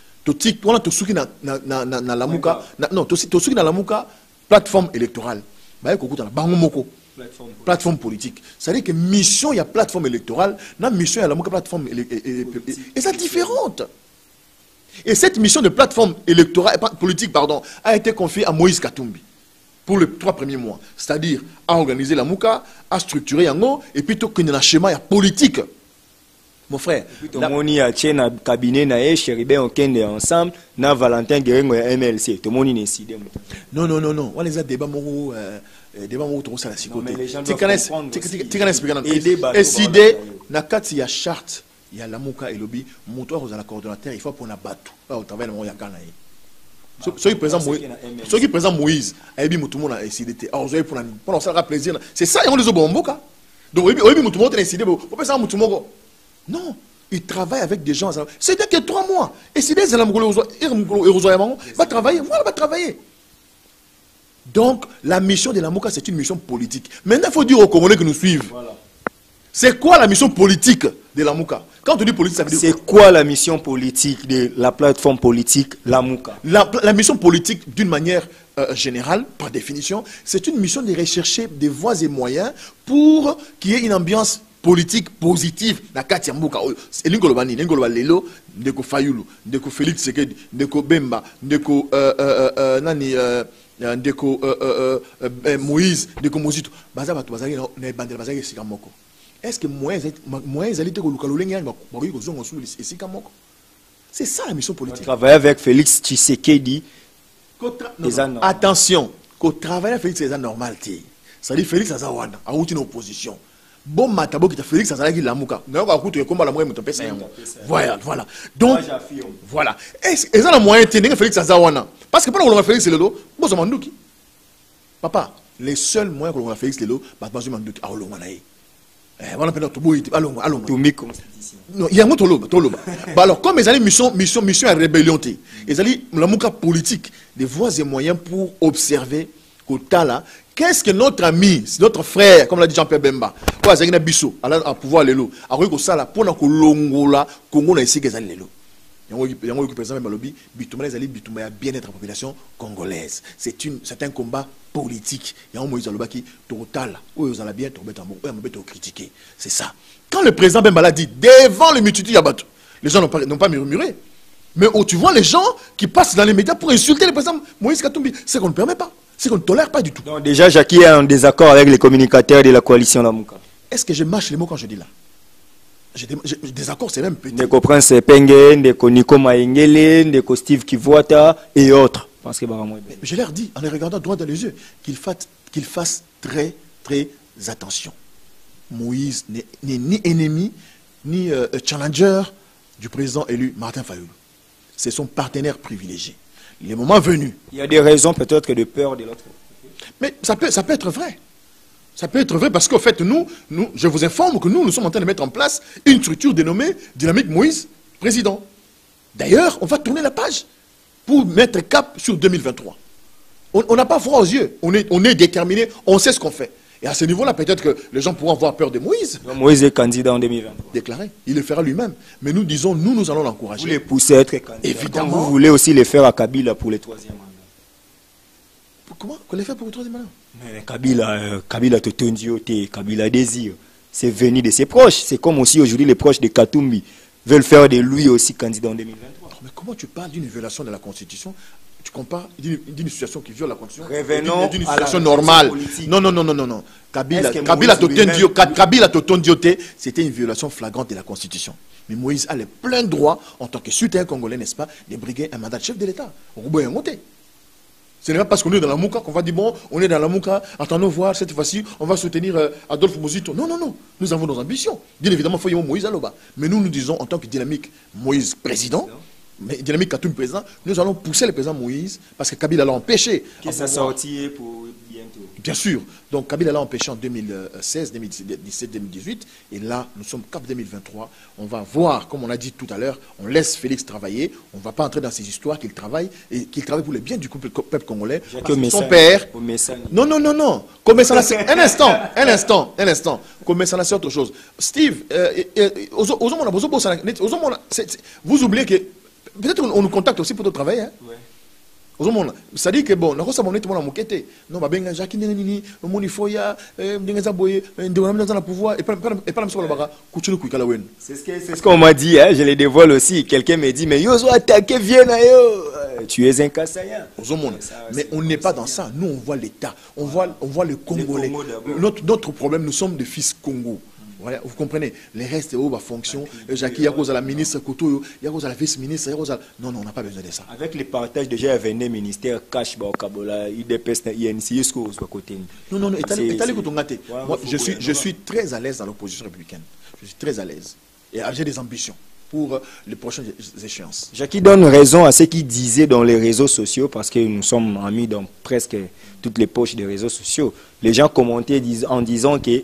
Plateforme électorale. Plateforme politique. C'est-à-dire que mission, il y a plateforme électorale. La mission, il y a la plateforme électorale. Et c'est différente. Et cette mission de plateforme électorale, politique, a été confiée à Moïse Katumbi pour les 3 premiers mois. C'est-à-dire à organiser la Mouka, à structurer Yango, et puis tout qu'il y a un schéma politique. Mon frère. Tomoni a tient un cabinet na Chéribé on kende ensemble na Valentin Guérengo et MLC. Tomoni n'est décidé. Non. On les a débat moro tout ça la côté. Tu connais décidé na kati ya charte ya la Mouka et lobby moto aux coordonnateur il faut pour na batu. Au travail na ya kana yi. Ceux qui présentent Moïse, Aibi Moutoumon a décidé. Alors, vous avez pour ça plaisir. C'est ça, ils ont les obomboka. Donc, Aibi Moutoumon a décidé. Vous pouvez ça, Moutoumon. Non, il travaille avec des gens. C'est-à-dire que 3 mois. Et si les Alamgolo va travailler, voilà, va travailler. Donc, la mission de la Mouka, c'est une mission politique. Maintenant, il faut dire aux Congolais que nous suivent. Voilà. C'est quoi la mission politique de la Mouka? Quand tu dis politique, ça veut dire... C'est quoi la mission politique de la plateforme politique, la Mouka? La mission politique, d'une manière générale, par définition, c'est une mission de rechercher des voies et moyens pour qu'il y ait une ambiance politique positive na kati ya mboka oyo elingo lobani elingo loba lelo ndeko Fayulu ndeko Félix Sekedi ndeko Bemba ndeko ndeko Moïse ndeko Mozito baza batu bazali na bandela bazali esika moko. Est-ce que moyens allient te koluka lolenge ya bakoki kozonga sulu esika moko? C'est ça la mission politique. Travailler avec Félix Tshisekedi. Attention, qu'au travail avec Félix, c'est normal. Ça dit Félix Azawana, a une opposition. Bon matabo qui t'a Félix Azalaki Lamouka. Voilà, voilà. Donc, voilà. Est-ce que ça a moyen de tenir Félix Azawana? Parce que pendant qu'on a Félix Lelo, bon, ça mandouki. Papa, les seuls moyens qu'on a Félix Lelo, bah, pas mandouki. Ah, l'onganaï. Voilà, allons. Non, il y a un autre alors, comme ils allaient mission à rébellion, ils allaient la mouka politique, des voies et moyens pour observer qu'au tas là, qu'est-ce que notre ami, notre frère, comme l'a dit Jean-Pierre Bemba, ou Azagina Bissot, à pouvoir les lots, à Rugo Sala, pour que l'Ongola, Congo n'a ici que les lots. Il y a un président de Malobi, Bitouma, les alliés Bitouma, bien-être la population congolaise. C'est un combat politique. Il y a un Moïse Aloba qui, total, où ils ont bien, ils critiqué. C'est ça. Quand le président Bemba l'a dit, devant les multitudes Yabatou, les gens n'ont pas murmuré. Mais où tu vois les gens qui passent dans les médias pour insulter le président Moïse Katumbi, c'est qu'on ne permet pas. C'est qu'on ne tolère pas du tout. Donc déjà, Jackie est en désaccord avec les communicateurs de la coalition Lamouka. Est-ce que je mâche les mots quand je dis là? Des accords, c'est même petit. Ndeko Prince Penge, Ndeko Nico Maengele, Ndeko Steve Kivuata et autres. Parce que je leur dis, en les regardant droit dans les yeux, qu'ils fassent très, très attention. Moïse n'est ni ennemi, ni challenger du président élu Martin Fayoulou. C'est son partenaire privilégié. Les moments venus. Il y a des raisons peut-être de peur de l'autre. Mais ça peut être vrai. Ça peut être vrai parce qu'en fait, nous, je vous informe que nous sommes en train de mettre en place une structure dénommée Dynamique Moïse Président. D'ailleurs, on va tourner la page pour mettre cap sur 2023. On n'a pas froid aux yeux. On est déterminé, on sait ce qu'on fait. Et à ce niveau-là, peut-être que les gens pourront avoir peur de Moïse. Donc Moïse est candidat en 2023. Déclaré. Il le fera lui-même. Mais nous disons, nous allons l'encourager. Vous les poussez à être candidat. Évidemment. Comme vous voulez aussi les faire à Kabila pour le 3e mandat. Comment? Qu'on les fait pour le 3e mandat? Mais Kabila Totondiote, Kabila désire. C'est venu de ses proches. C'est comme aussi aujourd'hui les proches de Katumbi veulent faire de lui aussi candidat en 2023. Mais comment tu parles d'une violation de la Constitution? Tu compares d'une situation qui viole la Constitution d'une situation normale. Non. Kabila Totondiote, c'était une violation flagrante de la Constitution. Mais Moïse a le plein droit, en tant que citoyen congolais, n'est-ce pas, de briguer un mandat de chef de l'État. Ce n'est pas parce qu'on est dans la Mouka qu'on va dire, bon, on est dans la Mouka, attendons voir, cette fois-ci, on va soutenir Adolphe Mozito. Non. Nous avons nos ambitions. Bien évidemment, il faut Moïse Aloba. Mais nous disons, en tant que dynamique Moïse président, mais dynamique Katoum président, nous allons pousser le président Moïse parce que Kabila l'a empêché. Que ça sortit pour bientôt. Bien sûr. Donc Kabila l'a empêché en 2016, 2017, 2018. Et là, nous sommes cap 2023. On va voir, comme on a dit tout à l'heure, on laisse Félix travailler. On ne va pas entrer dans ces histoires qu'il travaille et qu'il travaille pour le bien du peuple congolais. Son père. Non. Un instant. C'est autre chose. Steve, vous oubliez que peut-être on nous contacte aussi pour notre travail. Hein? Ouais. Ça dit que bon, on a moquette. Non, ben Jacques Nini, le Monifoya, Dengazaboye, dans le pouvoir, et pas le baga, c'est ce qu'on m'a dit, hein, je les dévoile aussi. Quelqu'un m'a dit, mais yo, attaqué, viens yo. Tu es un Kassaïen. Mais on n'est pas dans ça. Nous, on voit l'État, on voit le Congolais. Notre problème, nous sommes des fils Congo. Voilà, vous comprenez, les restes où va fonction, Jackie, il y a cause à la ministre Koutou, il y a cause à la vice-ministre, il y a cause à... Non, on n'a pas besoin de ça. Avec les partages déjà venus ministère cash Kabola, IDPS, INC, est-ce que vous côté? Non, je suis très à l'aise dans l'opposition républicaine. Je suis très à l'aise. Et j'ai des ambitions pour les prochaines échéances. Jackie donne raison à ce qu'il disait dans les réseaux sociaux, parce que nous sommes amis dans presque toutes les poches des réseaux sociaux. Les gens commentaient en disant que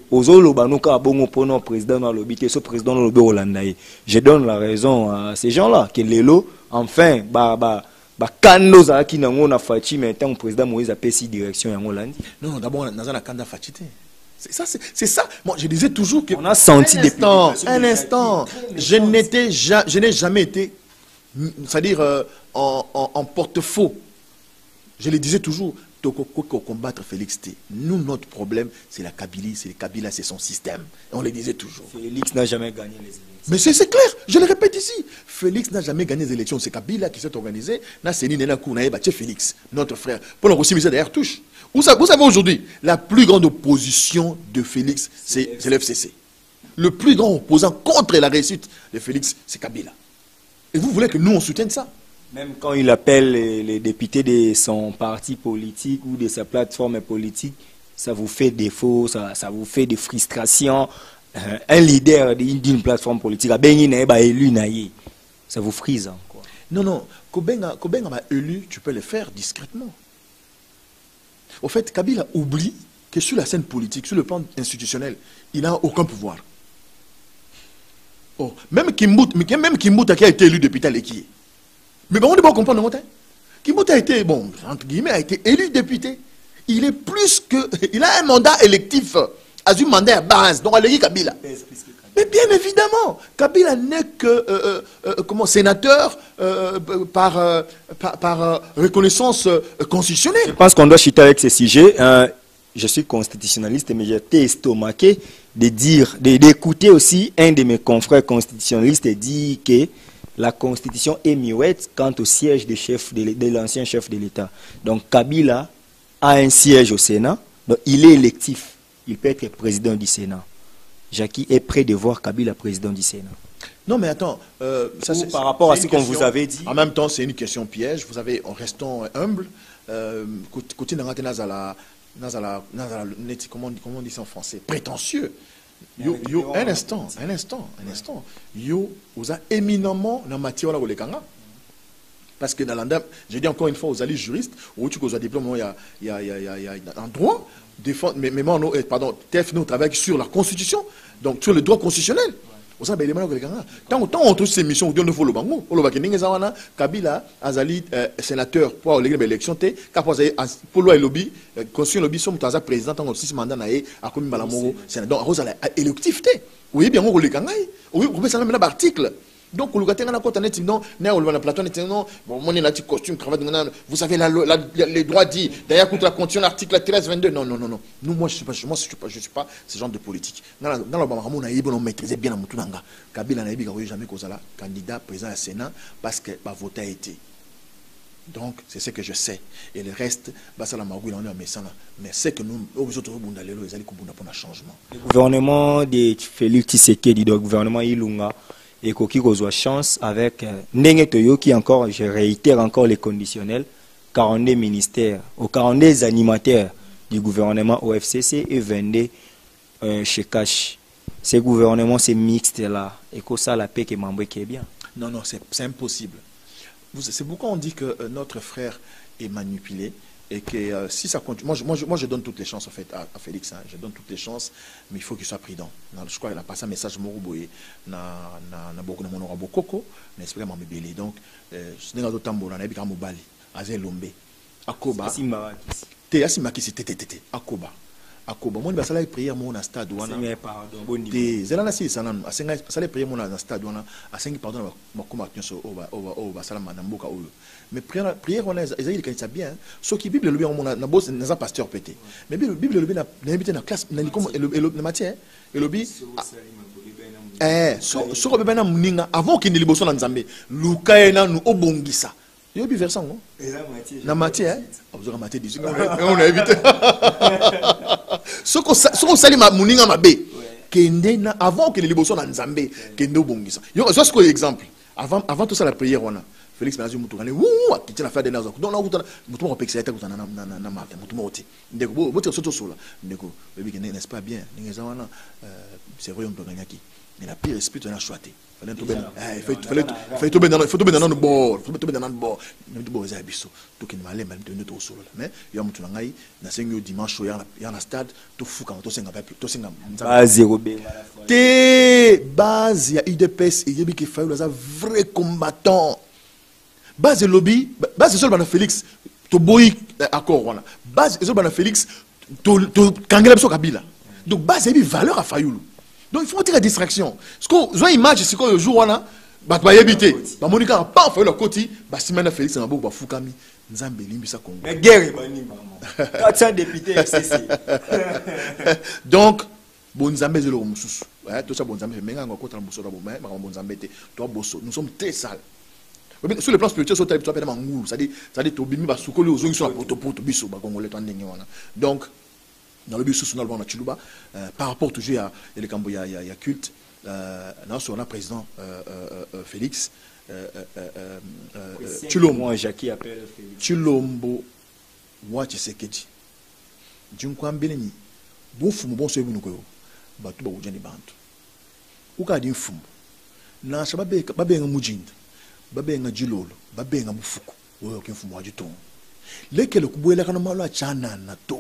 je donne la raison à ces gens-là, que Lelo, enfin, Kando Zaki Nango Fachi, maintenant le président Moïse a payé direction en Hollande. Non, d'abord, Nazana Kanda Fachite. C'est ça. Moi, je disais toujours que... On a senti un instant. Je n'ai jamais été, c'est-à-dire en porte-faux. Je le disais toujours, combattre Félix T. Nous, notre problème, c'est la Kabylie, c'est le Kabila, c'est son système. Et on le disait toujours. Félix n'a jamais gagné les élections. Mais c'est clair, je le répète ici. Félix n'a jamais gagné les élections. C'est Kabila qui s'est organisé. Félix, notre frère. Pour le aussi, derrière touche. Vous savez aujourd'hui, la plus grande opposition de Félix, c'est l'FCC. Le plus grand opposant contre la réussite de Félix, c'est Kabila. Et vous voulez que nous, on soutienne ça? Même quand il appelle les députés de son parti politique ou de sa plateforme politique, ça vous fait défaut, ça vous fait des frustrations. Un leader d'une plateforme politique, ça vous frise. Quoi. Non, non. Kobenga élu, tu peux le faire discrètement. Au fait, Kabila oublie que sur la scène politique, sur le plan institutionnel, il n'a aucun pouvoir. Oh, même Kimbuta qui a été élu député à l'Équier. Mais bon, on ne peut pas comprendre. Kimbuta a été, bon, entre guillemets, a été élu député. Il est plus que... Il a un mandat électif. A un mandat à base. Donc, à l'Équier Kabila. Mais bien évidemment, Kabila n'est que sénateur par reconnaissance constitutionnelle. Je pense qu'on doit chuter avec ce sujet. Je suis constitutionnaliste, mais j'ai été estomaqué d'écouter aussi un de mes confrères constitutionnalistes dire que la Constitution est muette quant au siège de l'ancien chef de l'État. Donc Kabila a un siège au Sénat, donc il est électif. Il peut être président du Sénat. Jackie est prêt de voir Kabila président du Sénat. Non mais attends, ça c'est par rapport à ce qu'on vous avait dit. En même temps, c'est une question piège. En restant humble, comment on dit ça en français? Prétentieux. Un instant. Vous avez éminemment dans matière là parce que dans l'andam, je dis encore une fois aux alliés juristes, où tu as diplôme, il y a un droit, TF nous travaille sur la Constitution, donc sur le droit constitutionnel. Tant on trouve ces missions, on faut le bango. Kabila, Azali, sénateur, pour l'élection, pour le lobby, constitution lobby, sommes président, tant qu'on 6 mandats, à commis Malamoro, sénateur, donc, Rosa, électif, oui, bien, on le kangai, oui, vous pouvez ça même l'article. Donc, vous savez, vous savez, les droits dit, d'ailleurs, contre la constitution, l'article 13, 22. Non. Nous, moi, je suis pas ce genre de politique. Dans le on maîtrisait bien la Kabila n'a jamais causé candidat président à Sénat parce que ma vote a été. Donc, c'est ce que je sais. Et le reste, mais c'est que nous, nous autres, nous allons pour un changement. Le gouvernement de Félix Tshisekedi, le gouvernement Ilunga, et Koki Kozwa chance avec Ndenge Toyo qui encore, je réitère encore les conditionnels, 42 ministères, ou 42 animateurs du gouvernement OFCC et 22 chez Cash. Ces gouvernements, c'est mixte là, et que ça la paix qui est bien. Non, c'est impossible. C'est pourquoi on dit que notre frère est manipulé. Et que si ça continue, moi je donne toutes les chances en fait à Félix, hein, je donne toutes les chances, mais il faut qu'il soit prudent. Je crois qu'il a passé un message Moruboye, na beaucoup de mon coco, n'espère pas m'embêter. Donc, je n'ai pas d'autre temps, on a bien Mobali, Azel Lombe, Akoba, Asimaki, Akoba. Moi, je vais prier mon stade. Mais prière, on a bien. Ce qui Bible le on a boss n'a pas pasteur pété. Mais Bible le n'a invité dans classe, le matière, et le bi. Ce que bébé n'a avant qu'il ne libose en Zambie. Lukaena nous obongisa. Il y a un versant, non? La matière, vous aurez maté 18. On a évité. Ce qu'on salue ma mouninga ma bé. Avant qu'il ne libose en Zambie, qu'il ne obongisa. Je suis un exemple. Avant tout ça, la prière, on a. Félix Nazi Moutourane, ouh, qui tient la fête de Nazo. Donc là, vous avez un peu excité, vous avez un matin, vous avez un peu vous avez surtout là. N'est-ce pas bien? C'est vrai, on peut gagner qui? Mais la pire esprit, on a choisi. Il faut tomber dans le bord. Il faut tomber dans le bord. Il faut tomber dans le bord. Tout qui m'a l'air mal de notre solo. Mais il y a un peu de dimanche, il y a un stade, tout fou quand tout s'en base base, il y a UDPS, il y a qui fait un vrai combattant. Base de lobby, base de seul Félix, to boy accord voilà. Base de seul Félix, to kangela so Kabila. Donc base il y a une valeur à Fayoulou. Donc il faut tirer la distraction. Ce que vous image c'est que le jour là, ba yebité. Ba Monica pas fait le côté, ba Simena Félix na ba Fukami, Nzambe limbisa Congo. Mais guerre bani maman. 400 députés FCC. Donc bon Nzambe zelo mususu. Tout ça bon Nzambe menga ngoko tra mususu ba mais bon Nzambe te. Toi bosso, nous sommes très sales. Sur le plan spirituel, donc, dans le but par rapport toujours à culte, on a président Félix, Chilombo Jackie appelle Chilombo wa Tshisekedi jinkwambele ni bofumu bonso ebunuko yo batu ba ujani bantu ukadi mfumu na shababe babenga mujinda babenga jilolo babenga mufuku oyo ke mfumu wajitongo lekele kubwela kana malo achana na to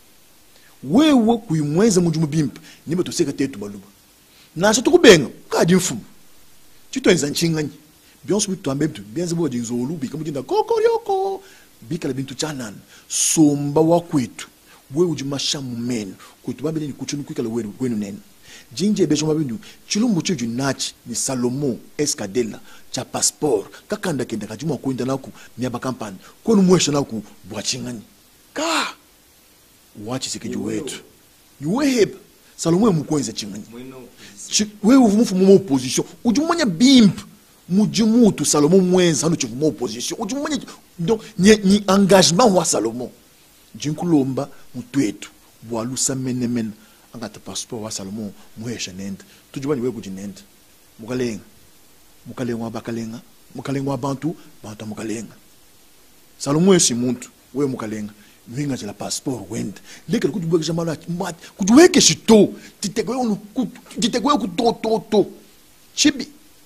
wewe kuimwenza mujumu bimpa nibe toseka tetu baluba na sha tukubenga ukadi mfumu chitwenza nchinganye bionso bitu ambetu bienze bo jinzolu bika mujinda kokorioko bika bintu chanana somba wa kwetu wewe ujimasha mumeno kwetu babele ni kuchunu kwikala wenu nene jinje bejo mabindu chilumbu chuju nachi ni Salomo Escadela cha passeport kakanda kenda kajuma kwenda naku myaba kampani kono mwesha naku bwachingani ka wachi sekeju wetu yuweheba Salomo mukwenza chingani wewe umufu mu opposition ujumanya bimp mujimutu Salomo mwenza hano chivu mu opposition ujumanya donc ni engagement wa Salomo jinkulomba mutwetu bwalusa menemene angata passeport wa Salomo muhesha nenda tujubani wewe kujinenda mukalenga abakalenga mukalenga abantu mukalenga Salomo esi muntu wewe mukalenga mwinga jela passeport wenda lekele kujubweka jamala mat kujuweke shito titekwe ku chibi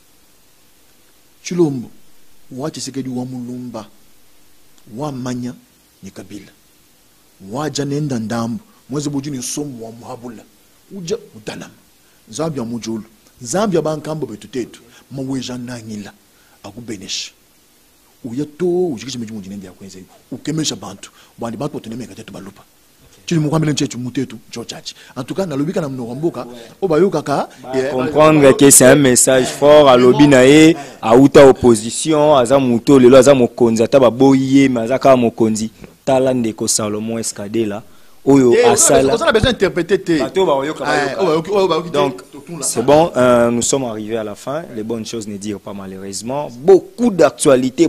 Chilombo wache sekedi wa mulumba wa manya ni kabila waja nenda ndambo mwezi bujini somo wa muhabula uja utanama Zambia mujulu Zambia bankambo betutetu maweja nangila akubenesha uyato ujikishe mejumu jinende ya kwenze ukemesha bantu bandi bantu otenemeka tetu balupa chili mukwambele nchechu mutetu chochachi en tout cas na lobika na mnomboka obayuka ka comprendre que c'est un message fort à lobi na e a uta opposition aza muto lelo aza mokonzi ata baboye maza ka mokonzi tala ndeko Salomo Escadela oyo asala on a besoin d'interpréter donc c'est bon, nous sommes arrivés à la fin. Les bonnes choses ne dirent pas malheureusement. Beaucoup d'actualités,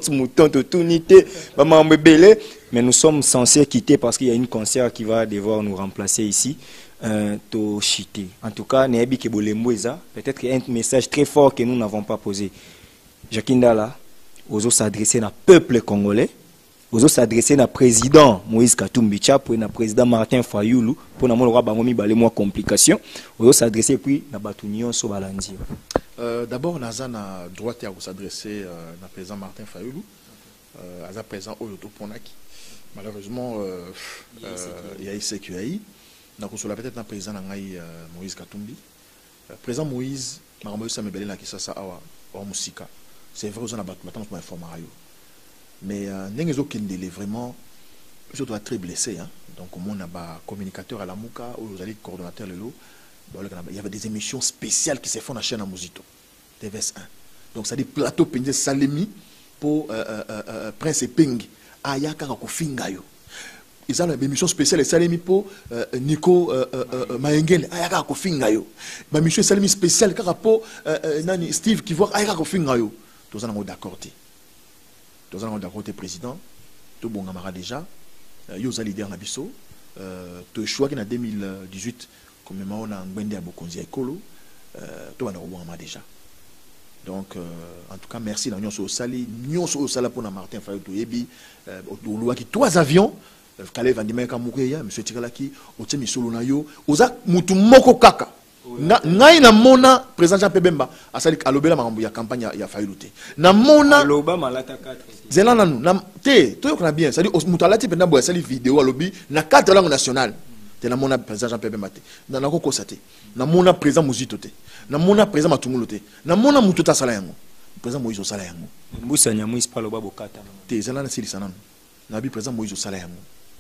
mais nous sommes censés quitter parce qu'il y a une concert qui va devoir nous remplacer ici. En tout cas, peut-être qu'il y a un message très fort que nous n'avons pas posé. Jackie Ndala, oso s'adresser au peuple congolais. Ozo s'adresser au président Moïse Katumbi Tshapwe na président Martin Fayulu pour na molo bangomi balé moi complication. Ozo s'adresser puis na batunion so balandi. D'abord naza na droit ya s'adresser na président Martin Fayulu. Aza président oyo to ponaki. Malheureusement il y a ICQI na kosola peut-être na président ngai Moïse Katumbi. Président Moïse makambo sa mebele na kisasa awa o musika. C'est vrai ozo na batuma pour information. Mais Nengezo Kendele, vraiment, je dois être très blessé. Hein? Donc, on a un communicateur à la Mouka, où vous allez coordonnateur le lot. Il y avait des émissions spéciales qui se font dans la chaîne à Mozito, TVS1. Donc, ça dit plateau Penge Salemi pour Prince Ping, Ayaka Kofingayo. Ils ont une émission spéciale Salemi pour Nico Maengele, Ayaka Kofingayo. Une émission Salemi spéciale pour Steve qui voit Ayaka Kofingayo. Tous en d'accord. Nous avons d'accord le président, tout bon camarade déjà, Yosa leader Nabiso, tout choix qui en 2018, comme on a un bende à Bokonzi Ekolo, tout va nous déjà. Donc, en tout cas, merci à Nyonso Sali, Nyonso Sala pour Martin Fayot Yebi, qui 3 avions, Kalev Andimeka Moukeya, M. Tikalaki, Otemi Solonayo, Oza Mutumoko Kaka. Ngai na mona président Jean Pebemba asali alobela makambo ya campagne ya Fayuluté na mona aloba malata 4 zela nanu na te to yokona bien c'est à dire mutalati penda bo asali vidéo alobi na 4 langues nationales te na mona président Jean Pebemba te na nako kosate na mona président Muzito te na mona président Matungulu te na mona mutu ta sala yango président Moïse sala yango mbusa nya Moïse palo babokata te zela na sili sananu na bi président Moïse sala yango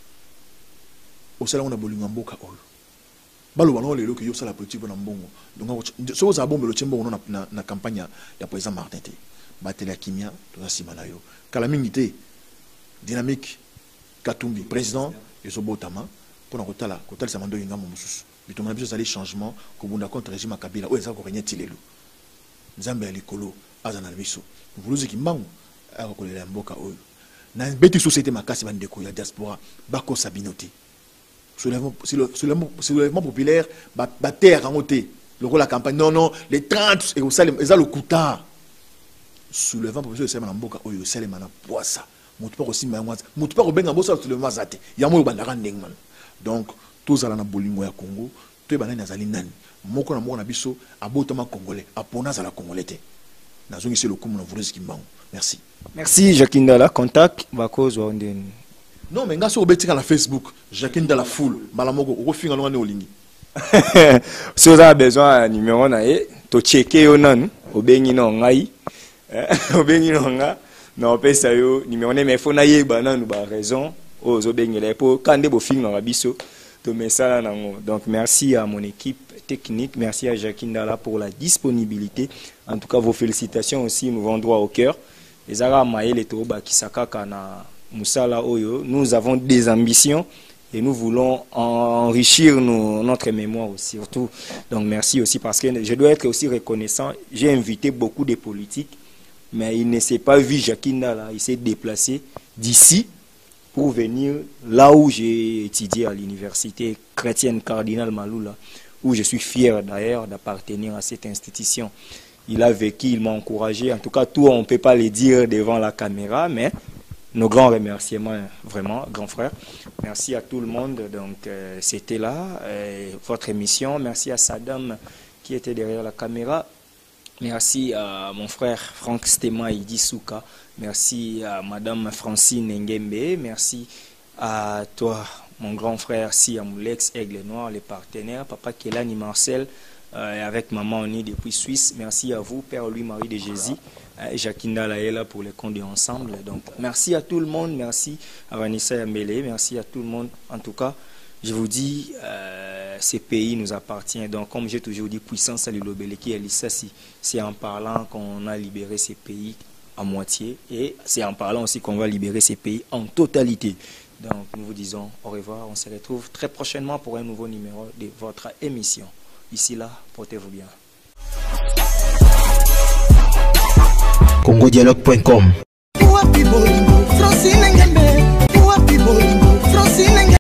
o sala ngona bolinga mboka oyo balo balo lelo que yo sala politique na mbongo donc so za bombe lo tshembo na campagne ya président Martin te batela kimia to sima na yo kala mingi te dynamique Katumbi président yeso botama pona kotala sa mando yinga mususu bitoma biso sali changement ko bunda contre régime Kabila o eza ko renya tilelo nzambe ya likolo azana biso vuluzi kimbangu akokolela mboka oyo na beti société makasi bandeko ya diaspora bako sabinote soulèvement populaire, terre en ôté. Le rôle de la campagne, non, les 30, et ça le coutard. soulevant professeur de Sema Mboka oyo selema na poisa mutu pa kosimba yango mutu pa kobenga bosa soulevement zate ya moyo bandaka ndengman donc tozala na bolingo ya Congo to ebana nazali nani moko na biso abotama congolais apona za la congolais te nazongi c'est le comme na voulez kimbango merci Jacques Ndala contact bako zo ndeni non mais ngaso obetika na Facebook Jacques Ndala full mala moko okofinga longa ne olingi si vous avez besoin de numéro na ye to checker yo nanu obengi no ngai obengi no nga na pesa yo numéro ne mais faut na ye ba nanu ba raison ozo bengela po kande bo finga na biso to messala nango. Donc merci à mon équipe technique, merci à Jacques Ndala pour la disponibilité. En tout cas vos félicitations aussi nous vont droit au cœur. Les Arabes maïle to ba kisaka kana musala oyo, nous avons des ambitions et nous voulons enrichir notre mémoire aussi, surtout. Donc merci aussi parce que je dois être aussi reconnaissant. J'ai invité beaucoup de politiques, mais il ne s'est pas vu Jacques Ndala. Il s'est déplacé d'ici pour venir là où j'ai étudié à l'université chrétienne Cardinal Maloula, où je suis fier d'ailleurs d'appartenir à cette institution. Il a vécu, il m'a encouragé. En tout cas, tout on ne peut pas le dire devant la caméra, mais nos grands remerciements, vraiment, grand frère. Merci à tout le monde. Donc, c'était là, votre émission. Merci à Saddam qui était derrière la caméra. Merci à mon frère Franck Stema Idisuka. Merci à Madame Francine Ngembe. Merci à toi, mon grand frère Siamoulex Aigle Noir, les partenaires. Papa Kelani Marcel, avec maman Oni depuis Suisse. Merci à vous, Père Louis-Marie de Jésus. Jacques Ndala est là pour les comptes ensemble. Donc, merci à tout le monde. Merci à Vanessa Yambele. Merci à tout le monde. En tout cas, je vous dis, ces pays nous appartiennent. Donc, comme j'ai toujours dit, puissance à l'Ilobeleki et l'Issassi, c'est en parlant qu'on a libéré ces pays à moitié. Et c'est en parlant aussi qu'on va libérer ces pays en totalité. Donc, nous vous disons au revoir. On se retrouve très prochainement pour un nouveau numéro de votre émission. Ici là, portez-vous bien. congodialogue.com